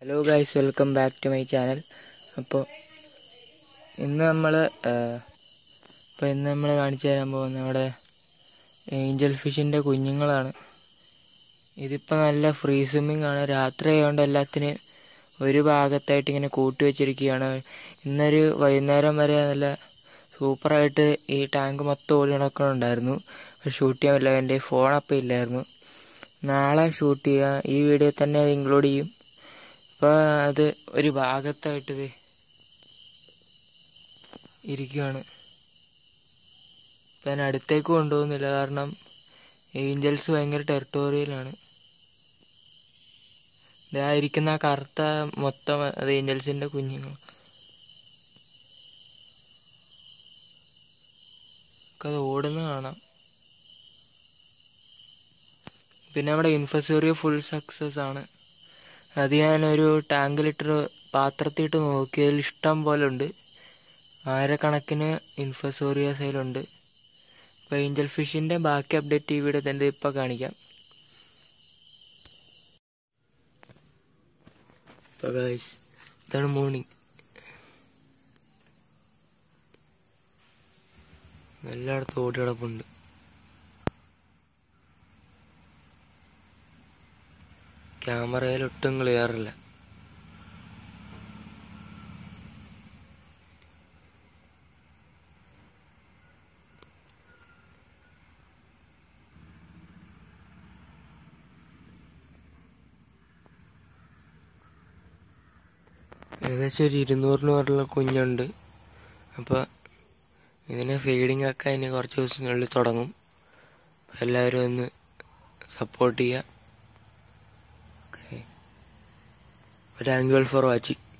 Hello guys, welcome back to my channel. അപ്പോൾ ഇന്ന് നമ്മൾ കാണിച്ചു തരാൻ പോകുന്ന നമ്മുടെ ഏഞ്ചൽ ഫിഷിൻ്റെ കുഞ്ഞുങ്ങളാണ്. ഇതിപ്പോൾ നല്ല ഫ്രീ സ്വിമ്മിങ് ആണ്. രാത്രി ആയതുകൊണ്ട് എല്ലാത്തിനും ഒരു ഭാഗത്തായിട്ട് ഇങ്ങനെ കൂട്ടി വെച്ചിരിക്കുകയാണ്. ഇന്നൊരു വൈകുന്നേരം വരെ നല്ല സൂപ്പറായിട്ട് ഈ ടാങ്ക് മൊത്തം ഓടി നടക്കുന്നുണ്ടായിരുന്നു. ഷൂട്ട് ചെയ്യാൻ പറ്റില്ല, എൻ്റെ ഫോൺ അപ്പം ഇല്ലായിരുന്നു. നാളെ ഷൂട്ട് ചെയ്യുക, ഈ വീഡിയോ തന്നെ അത് ഇൻക്ലൂഡ് ചെയ്യും. അപ്പോൾ അത് ഒരു ഭാഗത്തായിട്ടിത് ഇരിക്കുകയാണ്. ഇപ്പം ഞാൻ അടുത്തേക്ക് കൊണ്ടുപോകുന്നില്ല, കാരണം ഏഞ്ചൽസ് ഭയങ്കര ടെറിട്ടോറിയലാണ്. ഇതായിരിക്കുന്ന ആ കറുത്ത മൊത്തം അത് ഏഞ്ചൽസിൻ്റെ കുഞ്ഞുങ്ങൾ. അത് ഓടുന്ന കാണാം. പിന്നെ നമ്മുടെ ഇൻഫസോറിയ ഫുൾ സക്സസ് ആണ്. അത് ഞാനൊരു ടാങ്കിലിട്ടൊരു പാത്രത്തിലിട്ട് നോക്കിയതിൽ ഇഷ്ടം പോലെ ഉണ്ട്. ആയിരക്കണക്കിന് ഇൻഫസോറിയാസയിലുണ്ട്. അപ്പോൾ ഏഞ്ചൽ ഫിഷിൻ്റെ ബാക്കി അപ്ഡേറ്റ് ഈ വീഡിയോ തന്നെ ഇപ്പോൾ കാണിക്കാം. അപ്പോൾ ഗൈസ്, ഇതാണ് മോർണിംഗ്. എല്ലായിടത്തും ഓടി കിടപ്പുണ്ട്. ക്യാമറയിൽ ഒട്ടും ക്ലിയറില്ല. ഏകദേശം ഒരു 200 കുഞ്ഞുണ്ട്. അപ്പോൾ ഇതിനെ ഫീഡിങ് ഒക്കെ ഇനി കുറച്ച് ദിവസത്തിനുള്ളിൽ തുടങ്ങും. എല്ലാവരും ഒന്ന് സപ്പോർട്ട് ചെയ്യുക. Okay, thank you all for watching.